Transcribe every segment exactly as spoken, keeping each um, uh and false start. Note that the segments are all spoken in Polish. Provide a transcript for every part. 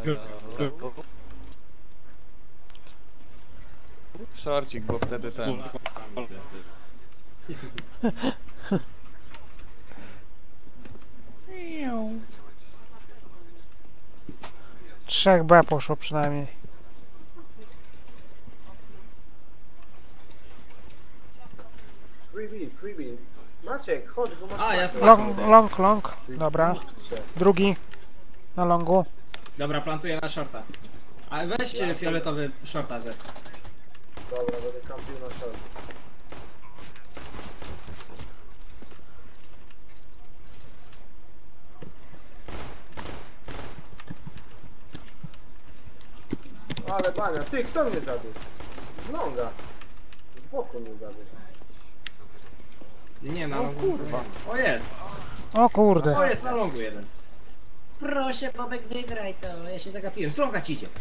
Szorcik, bo wtedy ten. Trzech B poszło przynajmniej. Freebie, freebie. Maciek, chodź, bo masz... A, ja pakę. Long, long, long. Dobra. Kurczę. Drugi. Na longu. Dobra, plantuję na shorta. Ale weź Ja fioletowy shorta ze. Dobra, będę kampił na szorcie. Ale bania, ty, kto mnie zabił? Z longa. Z boku mnie zabił. Nie, na O longu. kurwa. O, jest. O kurde. O, jest na longu jeden. Proszę, Bobek, wygraj to. Ja się zagapiłem. Slonga ci idzie.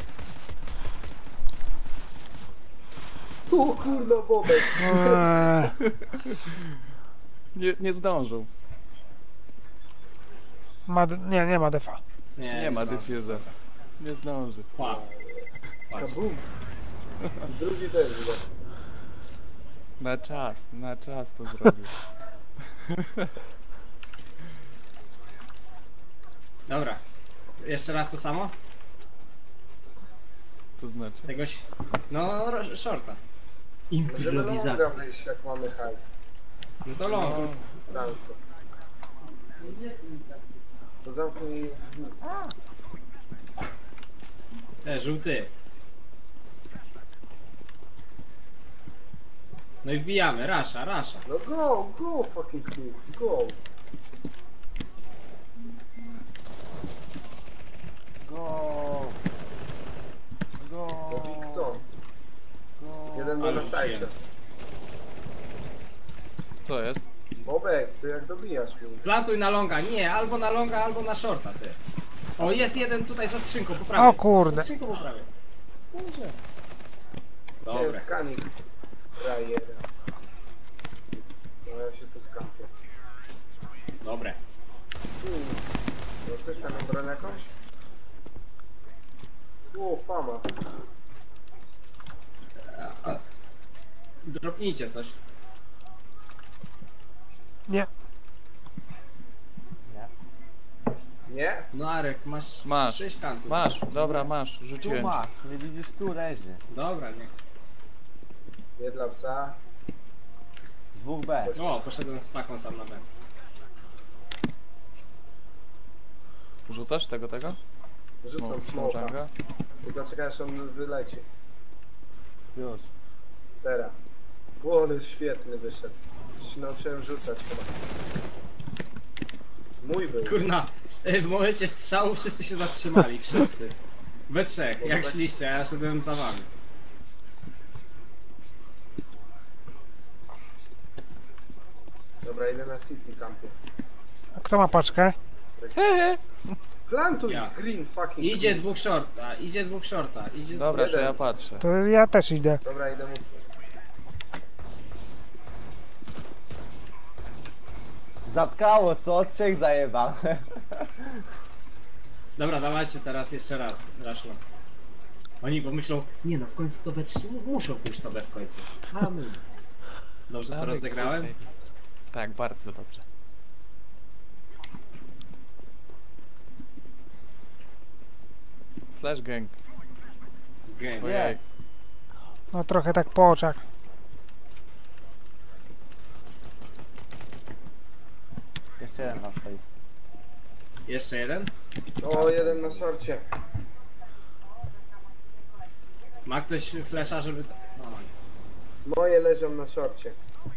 O kurno, Bobek. Eee, Nie, nie zdążył. ma, d- nie, nie ma defa. Nie ma diffuser. Nie zdąży. Pa. Patrz. Kabum. Drugi też źle. Na czas, na czas to zrobił. Dobra. Jeszcze raz to samo? To znaczy? Tegoś... No, ro- shorta. Możemy longa Improwizacja. wyjść, jak mamy hajs. No to long. Z dansu. To zamknij... Te, żółty. No i wbijamy. Rasza, rasza. No go, go fucking kill, go. Go! Go! Do Dixon. Jeden Ale na sajcie. przyjemnie. Co jest? Bobek, ty jak dobijasz mnie. Plantuj na longa. Nie, albo na longa, albo na shorta, ty. O, jest jeden tutaj za skrzynką, po prawej. O kurde. Za skrzynką po prawej. Dobrze. To Dobre. jest kanik. Frajer. No ja się tu skampię. Dobre. Hmm. No ktoś tam ma broń jakąś? O, famas. Dropnijcie coś. Nie. Nie? No Arek, masz, Masz. sześć kantów. Masz, dobra, masz, Tu rzuciłem ci. masz, nie widzisz, tu leży. Dobra, nie chcę. Nie dla psa. Dwóch B. O, poszedłem z paką sam na B. Rzucasz tego, tego? Rzucam Smoke- smoka. Smokanga? Tylko czekaj, aż on wyleci. Już. Teraz. O, ale świetny wyszedł. Się nauczyłem rzucać chyba. Mój był. Kurna, w momencie strzału wszyscy się zatrzymali, wszyscy. We trzech, jak szliście, a ja szedłem za wami. Dobra, idę na City Campie. Kto ma paczkę? Plantuj Ja. green fucking Idzie green. dwóch shorta, idzie dwóch shorta, idzie Dobra, to Jeden. ja patrzę. To ja też idę. Dobra, idę mu... Zatkało, co? Trzech zajebałem. Dobra, dawajcie teraz jeszcze raz, Raszlo. Oni pomyślą, nie no, w końcu to B trzy, muszą pójść to B w końcu. Mamy. Dobrze to Dawaj, rozegrałem? kurde. Tak, bardzo dobrze. Flash gang. Game. Ojej. No trochę tak po oczach. Jeszcze jeden tam stoi. Jeszcze jeden? O, jeden na szorcie. Ma ktoś flesza, żeby... No. Moje leżą na szorcie.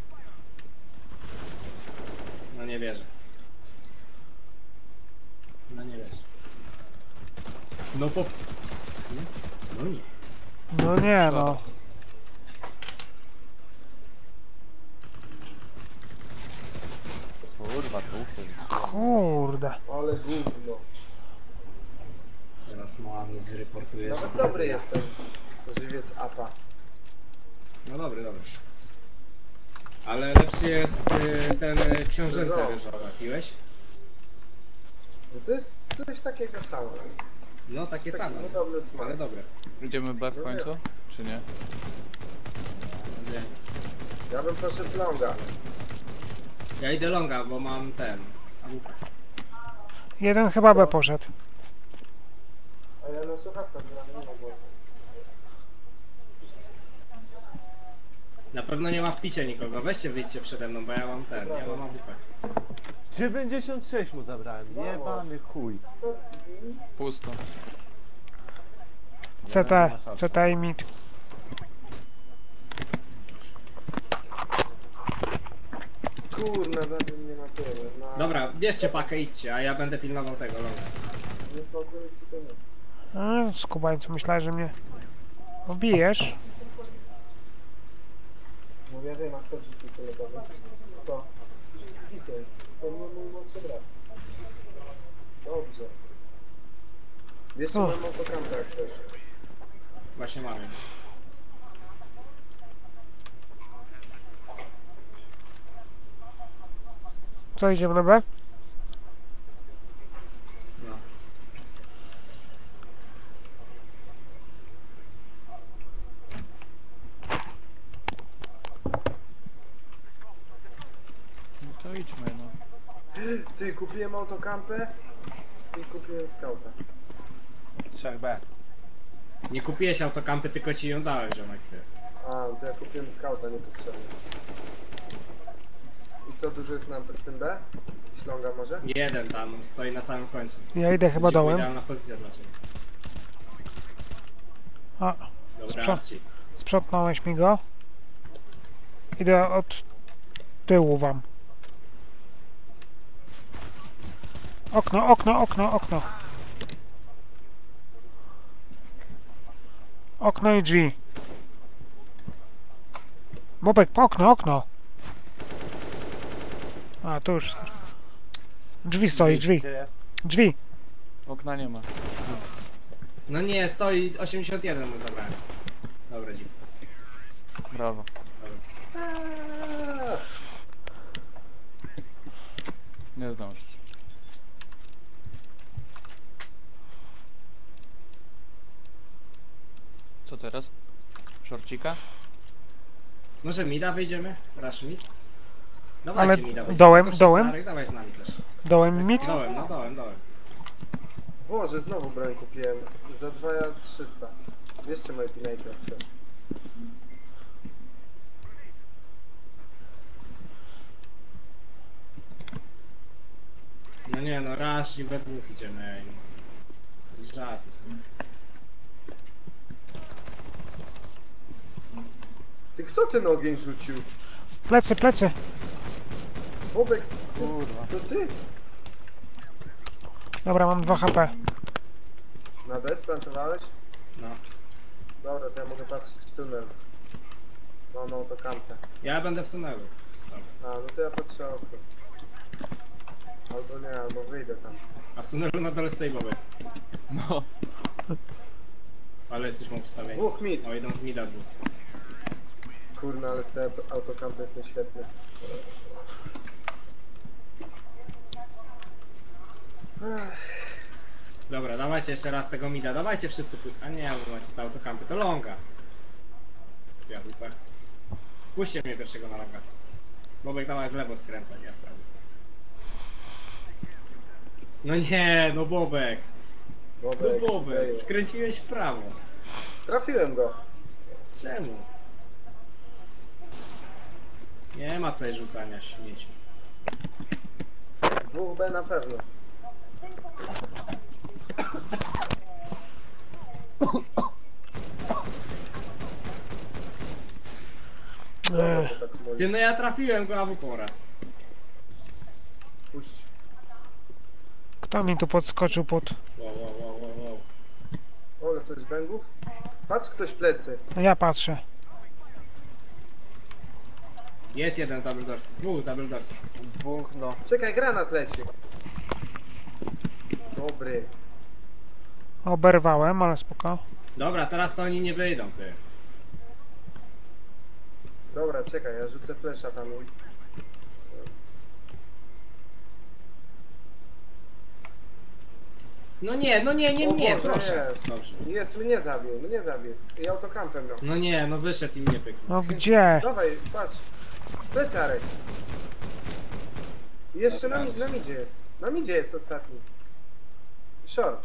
No nie wierzę. No nie wierzę. No po... No nie. No nie no. Kurwa, dwóch się rzuciło. Kurde. Ale gówno. Teraz mała mnie zreportuje. Nawet dobry jestem. Żywiec apa. No dobry, dobry. Ale lepszy jest y, ten y, książęce No. ryżowe. Piłeś? No to jest coś takiego samo. No takie Taki same, niedobry smak. ale dobre. Idziemy B w końcu? Czy nie? Więc Ja bym poszedł longa. ja idę longa, bo mam ten. A W P. Jeden chyba B poszedł. A ja na słuchawkach gram, nie ma głosu. Na pewno nie ma w picie nikogo. Weźcie, wyjdźcie przede mną, bo ja mam ten, ja mam A W P. dziewięćdziesiąt sześć mu zabrałem. Jebany chuj. Pusto. C T, C T i mid. Kurna, zabił mnie na tyle. Na... Dobra, bierzcie pakę, idźcie, a ja będę pilnował tego longa. Nie smakuje ci to nie. A, skubańcu, myślałem, że mnie obijesz. No ja wiem, a kto rzucił tyle domy? Kto? Item. To nie mój młodszy brat. Dobrze. Jeszcze O. mam autokampę jak chcesz. Właśnie mamy. Co, idziemy na B? No. No to idźmy, no. Ty, kupiłem autokampę i kupiłem skauta. trzech B. Nie kupiłeś autokampy, tylko ci ją dałem, ziomek. Ty. A, to ja kupiłem skauta niepotrzebnie. I co, dużo jest na z tym B? Śląga może? Jeden tam stoi na samym końcu. Ja idę chyba Ci dołem. Idealna pozycja dla ciebie. A, Dobra, Sprząt- Arci. sprzątnąłeś mi go. Idę od tyłu wam. Okno, okno, okno, okno. Okno i drzwi. Bobek, po okno, okno. A, tu już. Drzwi stoi, drzwi. Gdzie jest? Drzwi. Okna nie ma. No nie, stoi osiemdziesiąt jeden mu zabrałem. Dobra, dzięki. Brawo. Eee, Nie zdążysz. Co teraz? Szorcika? Może mida wyjdziemy? Rush mid? Dawajcie Ale mida wyjdziemy. dołem, Tylko dołem? wszyscy, Arek, dawaj z nami też. Dołem mit. Dołem, no dołem, dołem. Boże, znowu broń kupiłem. Za dwa trzysta. Bierzcie moje teammate jak chcesz. No nie no, Rush i we dwóch idziemy, ej. Z żartu. Ty, kto ten ogień rzucił? Plecy, plecy. Bobek, Kurwa. to ty? Dobra, mam dwa H P. Na B splantowałeś? No. Dobra, to ja mogę patrzeć w tunel. Mam autokampę. Ja będę w tunelu. Stał. A, no to ja patrzę okno. Albo nie, albo wyjdę tam. A w tunelu na dole stoi Bobek. No. Ale jesteśmy obstawieni. Dwóch mid. O, idą z mida dwóch. Kurna, ale w te autokampy jestem świetny. Ech, Dobra, dawajcie jeszcze raz tego mida. Dawajcie wszyscy pój... A nie, wy macie te autokampy, to longa. Ja W P. Puśćcie mnie pierwszego na longa. Bobek dawaj w lewo skręca, nie w prawo. No nie, no Bobek. No Bobek, Bobek, wyjął. skręciłeś w prawo. Trafiłem go. Czemu? Nie ma tutaj rzucania śmieci. Dwóch B na pewno. Ech. To tak mówi. Ty, no ja trafiłem go A W P raz. Puść. Kto mi tu podskoczył pod... Wow, wow, wow, wow, wow. O, ale to jest węgów? Patrz ktoś plecy. Ja patrzę. Jest jeden double doors. Dwóch double doors. Dwóch, no. Czekaj, granat leci. Dobry. Oberwałem, ale spoko. Dobra, teraz to oni nie wyjdą, ty. Dobra, czekaj, ja rzucę flesza tam. i- No nie, no nie, nie, O nie, Boże, proszę. jest. Dobrze. Jest, mnie zabił, mnie zabił. I autokampem miał. No nie, no wyszedł i mnie pyknął. No gdzie? Dawaj, patrz. Plecarek. I jeszcze na, mi- na midzie jest. Na midzie jest ostatni. Short.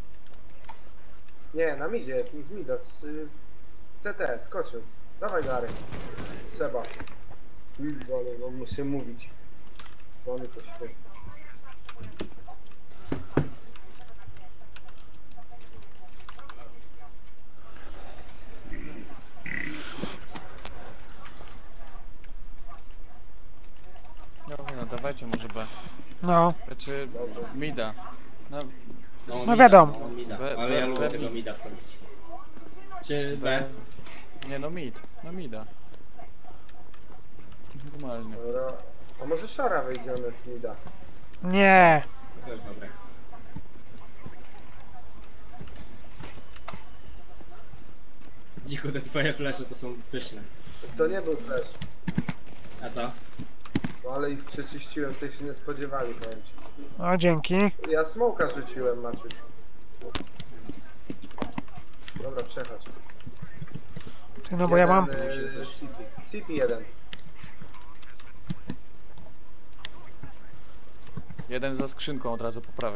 Nie, na midzie jest, z mida, z, y, z C T, skoczył. Dawaj Gary. Seba. Kurwa, ale no muszę mówić. Co oni to śpiewa. No, no dawajcie może B. No. Znaczy mida. No, No, No mida, wiadomo. No, mida. B- Ale B- ja lubię B- tego mid. mida wchodzić. Czy B? B. Nie no mid. No mida. Normalnie. Dobra. A może Szara wyjdzie ona z mida? Nie. Też dobre. Dziku, te twoje flesze to są pyszne. To nie był flash. A co? No ale ich przeczyściłem, tej się nie spodziewali, powiem ci. O, dzięki. Ja smoka rzuciłem, Maciuś. Dobra, przechodź. Ty, no bo ja mam... Jeden, e, City. City jeden. Jeden za skrzynką od razu po prawej.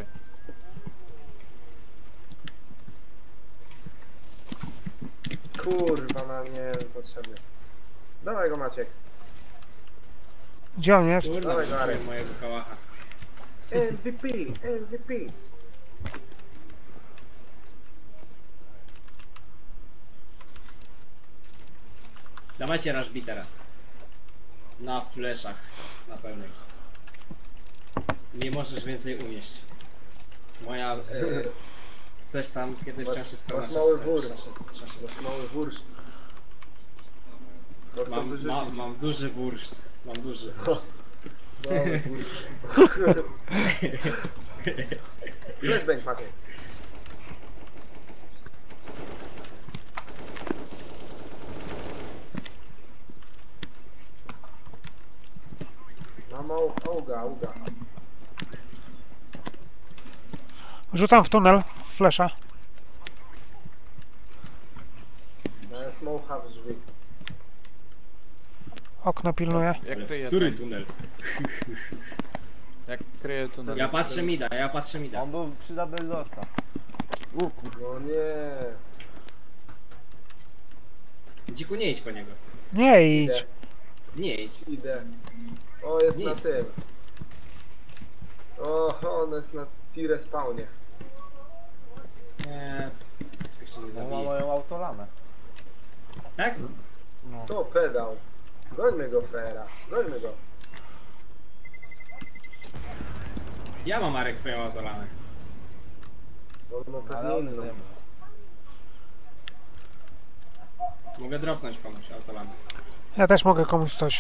Kurwa, na nie potrzebny. Dawaj go, Maciek. Gdzie on jest? Kurna, Dawaj, wrzuciłem Gary. mojego kałacha. M V P, M V P. Dawajcie rush B teraz. Na fleszach. Na pełnej. Nie możesz więcej unieść. Moja... E, coś tam kiedyś Masz- chciałem się masz spełniać. mały wór. Mam, Masz mały wurszt. To chcę mam, wyrzucić. mam, mam duży wurszt. Mam duży wurszt. Mały wurszt. Flashbang, Maciek. No mało, auga, auga. Rzucam w tunel. Flesza. No ja smocha w drzwi. Okno pilnuję. Jak Ale kryje który ten, tunel? jak kryje tunel. Ja patrzę mida, ja patrzę mida. On był przy double doorsa. No nie. Dziku, nie idź po niego. Nie idź. Idę, Nie idź. idę. O, jest Nie na idź. tym. O, on jest na tire spawnie. Nie. Tak się nie On ma zabije. moją autolamę. Tak? No. To pedał. Gońmy go, frera. Gońmy go. Ja mam Marek twoją autolanę. On ma Ale pewnie on inną. ze mną. Mogę dropnąć komuś autolanę. Ja też mogę komuś coś.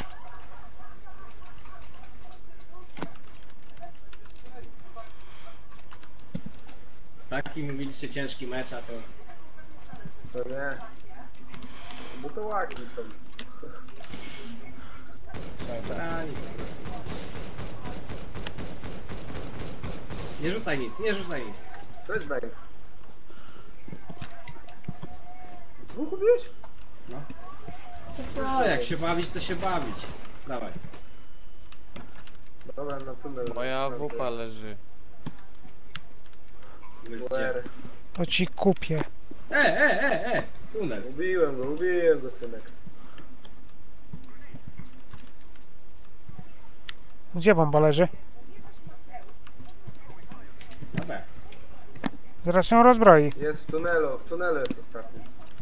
Taki mówiliście ciężki mecz, a to... Co nie? Bo to łaki są. Strani po prostu. Nie rzucaj nic, nie rzucaj nic. Flashbang. Dwóch ubiłeś? No. To co, jak się bawić, to się bawić. Dawaj. Dobra, na tunel. Moja wupa leży. Gdzie? Where? To ci kupię. E, e, e, e! Tunel. Ubiłem go, ubiłem go, synek. Gdzie bomba leży? Dobra. Zaraz ją rozbroi. Jest w tunelu, w tunelu jest ostatni.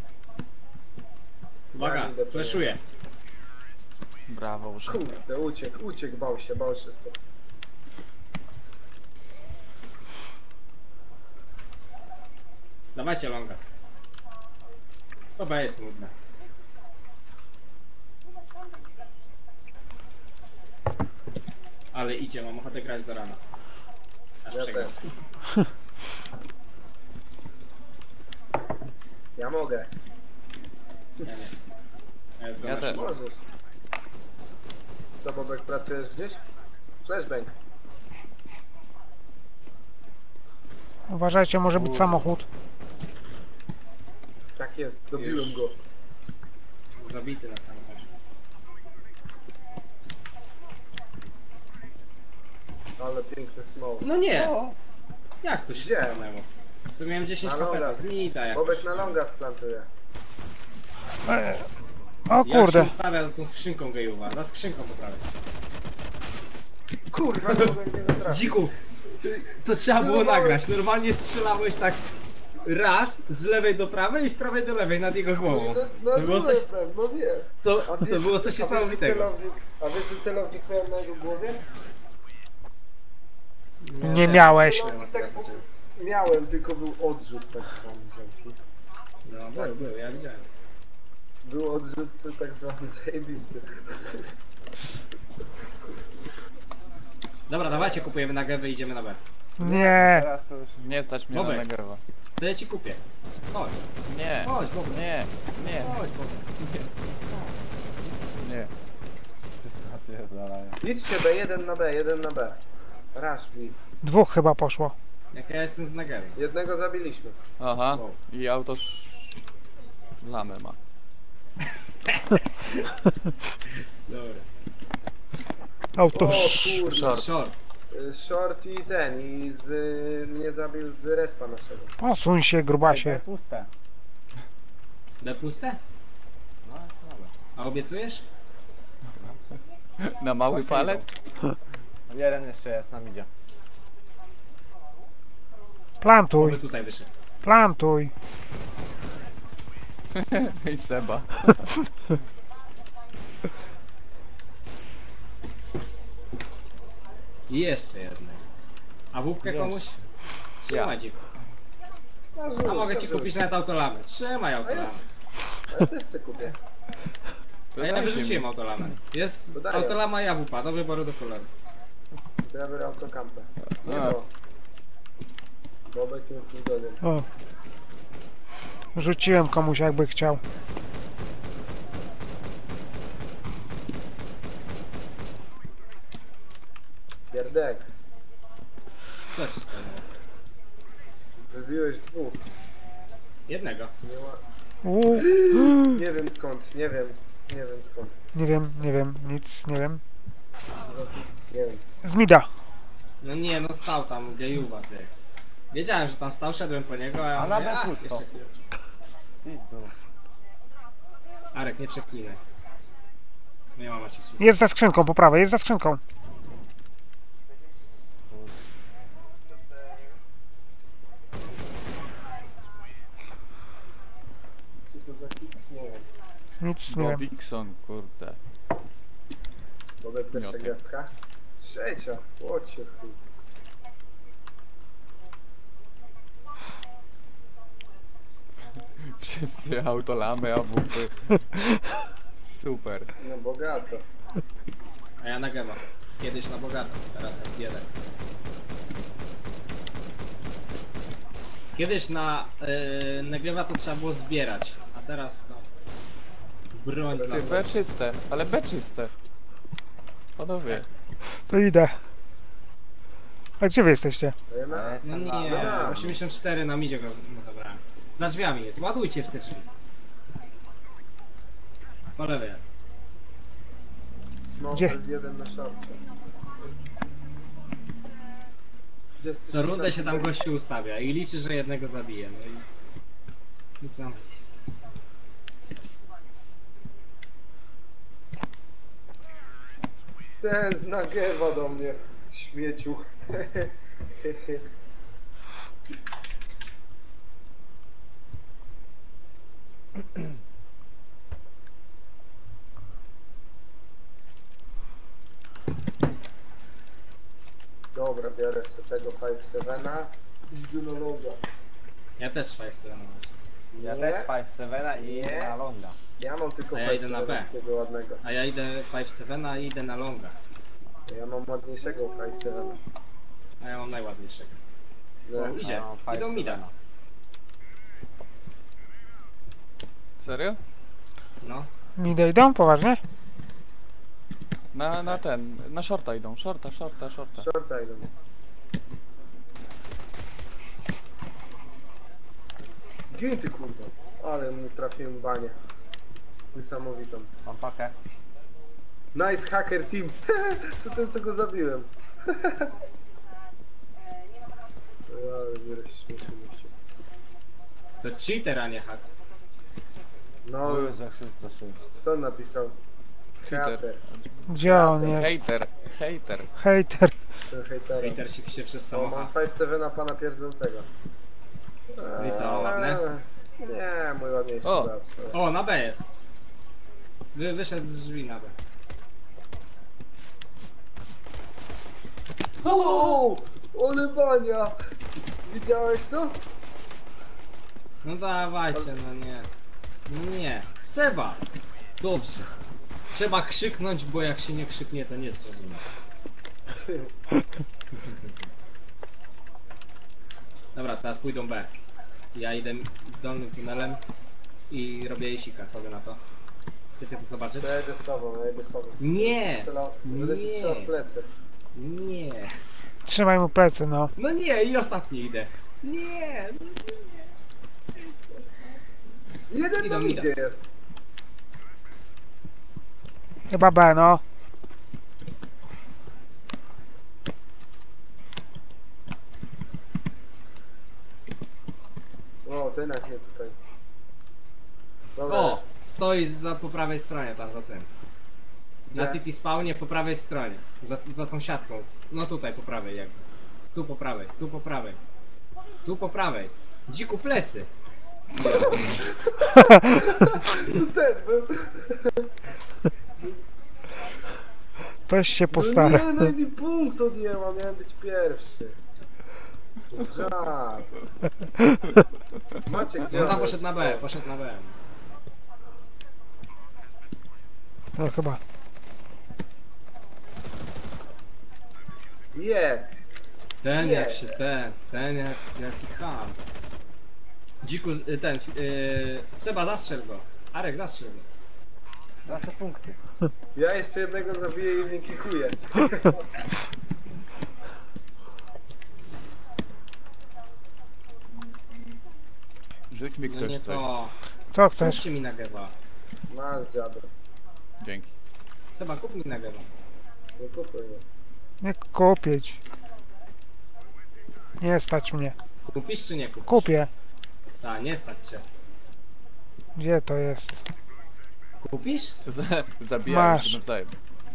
Uwaga, fleszuję. Brawo, uszedł. Kurde, uciekł, uciekł, bał się, bał się. spod- Dawajcie longa. To B jest nudne. Ale idzie, mam ochotę grać do rana. Aż Ja przegram. też. Ja mogę. Ja nie. Ja, jutro Ja na też. siłę. Możesz. Co, Bobek, pracujesz gdzieś? Flashbang. Uważajcie, może być samochód. Tak jest, dobiłem Już. go. Zabity na samochodzie. Ale piękny smoke. No nie! O, Jak to się Gdzie? stanęło? W sumie miałem dziesięć Na H P, longa. to zmita jakoś. Bobek na longa splantuje. E, o Jak się kurde. ustawia za tą skrzynką gejowa? Za skrzynką po prawej. Kurwa, nie mogę nie trafić. Dziku! ty- To trzeba było nagrać. Normalnie strzelałeś tak raz z lewej do prawej i z prawej do lewej nad jego głową. No, To no, było coś, byłem, no wiem. to, A to wiesz- było coś a wiesz, że niesamowitego. celownik- A wiesz, że celownik miałem na jego głowie? Nie miałeś. Celownik tak miałem, tylko był odrzut tak zwany, ziomki. No, był, był, ja widziałem. Był odrzut to tak zwany zajebisty. Dobra, dawajcie, kupujemy na G, idziemy na B. Nie. teraz to już... Nie stać mnie Bobek. na Negewa. To ja ci kupię. Chodź, Nie, chodź, Bobek. nie, nie, Chodź, Bobek. nie. Wszyscy napierdalają. Idźcie B, jeden na B, jeden na B. Rush B. Dwóch chyba poszło. Jak ja jestem z Negerem. Jednego zabiliśmy. Aha, Wow. i auto sz... lamę ma. Dobra. Auto. O sz- kurde. Short. Short. Y, Short i ten, i z, y, mnie zabił z respa naszego. Posuń się, grubasie. Puste. B puste? No, dobra. A obiecujesz? Na mały palec? Jeden jeszcze jest, nam idzie. Plantuj, Oby tutaj wyszedł. plantuj. I Seba. I jeszcze jednego. A wódkę Jeszcze. komuś? Trzymaj ci. Na A mogę ci kupić nawet autolamę. Trzymaj autolamę. Ale też sobie kupię. To A ja dajcie wyrzuciłem mi. autolamę. Jest To daję. autolama i awupa, do wyboru do koloru. To ja biorę autokampę. Nie A. bo. Bobek jest zgodę. O. Rzuciłem komuś, jakby chciał. Pierdek. Co ci stanęło? Wybiłeś dwóch. Jednego. Nie, ma... Uuu. nie wiem skąd, nie wiem. Nie wiem skąd. Nie wiem, nie wiem, nic, nie wiem. Nie wiem. Z mida. No nie, no stał tam gejuwa, ty. Wiedziałem, że tam stał, szedłem po niego, a ja A na mówię, B ach, pusto. jeszcze chwilę. Idź tu. Arek, nie przeklinaj. Nie mama cię słucha. Jest za skrzynką, po prawej, jest za skrzynką. Co to za kiks? Nie wiem. Nic nie wiem. Bobikson, kurde. Bobek też Miotek. ta gwiazdka? Trzecia. Łocie chuj. Wszyscy autolamy, A W P. Super. No bogato. A ja na gema. Kiedyś na bogato, teraz jak jeden. Kiedyś na yy, Negewa to trzeba było zbierać, a teraz to broń dla Ty, B czyste, ale B czyste. Panowie. To idę. A gdzie wy jesteście? To ja Ja na... jestem No na- nie, Dobra. osiemdziesiąt cztery na midzie go go zabrałem. Za drzwiami jest, ładujcie w te drzwi. Po lewej. Smoke Gdzie? jeden na szarcie. Gdzie jest- Co rundę się tam gościu ustawia i liczy, że jednego zabije. No i... Niesamowite jest. Ten z Nagewa do mnie. Śmieciu. Dobra, biorę sobie tego pięć siedem. Idę na loga. Ja też five seven mam. Ja Nie, też pięć siedem i Nie. na longa. ja mam tylko A ja pięć idę na siedem B. takiego ładnego. A ja idę five seven i idę na longa. Ja mam ładniejszego pięć siedem. A ja mam najładniejszego. No, O, idzie. Ja mam pięć Idą mida. siedem. Serio? No. Mida idą? Poważnie? Na, na ten, na shorta idą. Shorta, shorta, shorta. shorta idą. Gin ty kurwa. Ale mu trafiłem banię. Niesamowitą. Mam pakę. Nice hacker team. To ten co go zabiłem. Ale mnie rozśmieszyliście. To cheater, a nie hack. No, O Jezu, jak się straszyłem. co on napisał? Cheater. Hater. Gdzie on jest? Hater, hater. Hejter. Ten hejtera. Hater się pisze przez O, mam samochód. pięć siedem pana pierdzącego. No i co, ładne? Eee, Nie, mój ładniejszy O. brat. O, na B jest. Wy, wyszedł z drzwi na B. O, ole bania! Widziałeś to? No dawajcie, no nie. No nie. Seba! Dobrze. Trzeba krzyknąć, bo jak się nie krzyknie, to nie zrozumie. Dobra, teraz pójdą B. Ja idę dolnym tunelem i robię jesika. Co wy na to? Chcecie to zobaczyć? Ja jedę z tobą, ja jedę z tobą. Nie! Strzelał, będę ci Nie. strzelał w plecy. Nie. Trzymaj mu plecy, no. No nie, i ostatni idę. Nie! No Jeden Idą, tam idą. gdzie jest? Chyba B, no. O, ten jak nie tutaj. Dobra. O! Stoi za, po prawej stronie tam za tym. Na Gdzie? T T spawnie po prawej stronie. Za, za tą siatką. No tutaj po prawej jakby. Tu po prawej, tu po prawej. Tu po prawej. Dziku plecy. Ten był. Ktoś się No postara. nie, no i mi punkt odjęła, miałem być pierwszy. Żart. Macie gdzie? No on tam jest? poszedł na B, poszedł na B. No chyba. Jest. Ten Nie. jak się ten, ten jak, jaki ham. Dziku, y, ten, yy, Seba zastrzel go. Arek zastrzel go. Tracę punkty. Ja jeszcze jednego zabiję i mnie kikuję. Rzuć mi No ktoś nie coś. to. Co chcesz? Kupcie mi na geba. Masz dziadek. Dzięki. Seba, kup mi na geba. Nie kupuj mnie. Nie kupić. Nie stać mnie. Kupisz czy nie kupisz? Kupię. Tak, nie stać cię. Gdzie to jest? Kupisz? Z- Zabijają Masz. się nawzajem.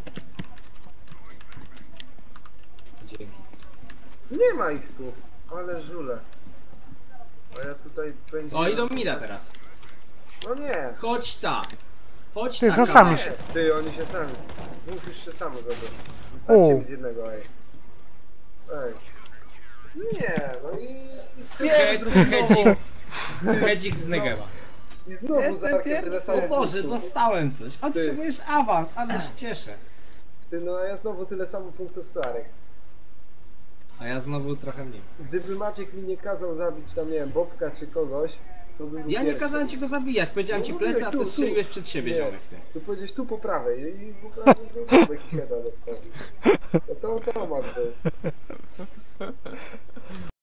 Dzięki. Nie ma ich tu. Ale żule. A ja tutaj będzie... O, idą mida teraz. No nie. Chodź ta. Chodź Ty, ta. no kawałek. sami się. Ty, oni się sami. Dwóch już się samo zrobią. U. Zostawcie mi z jednego, ej. Ej. Nie, no i... i Hedzik, spierdol znowu. hedzik, hedzik z Negewa. I znowu Jestem za Arkiem tyle pierwszy. samo O Boże, punktów. dostałem coś. Otrzymujesz awans, ale się cieszę. Ty, no a ja znowu tyle samo punktów co Arek. A ja znowu trochę mniej. Gdyby Maciek mi nie kazał zabić tam, nie wiem, Bobka czy kogoś, to bym był Ja nie pierwszy. kazałem ci go zabijać, powiedziałem No ci mówiłeś, plecy, a tu, ty tu. strzeliłeś przed siebie, Nie. ziomek ty. Tu powiedziałeś tu po prawej i po prawej Bobek heada dostał. No to automat był.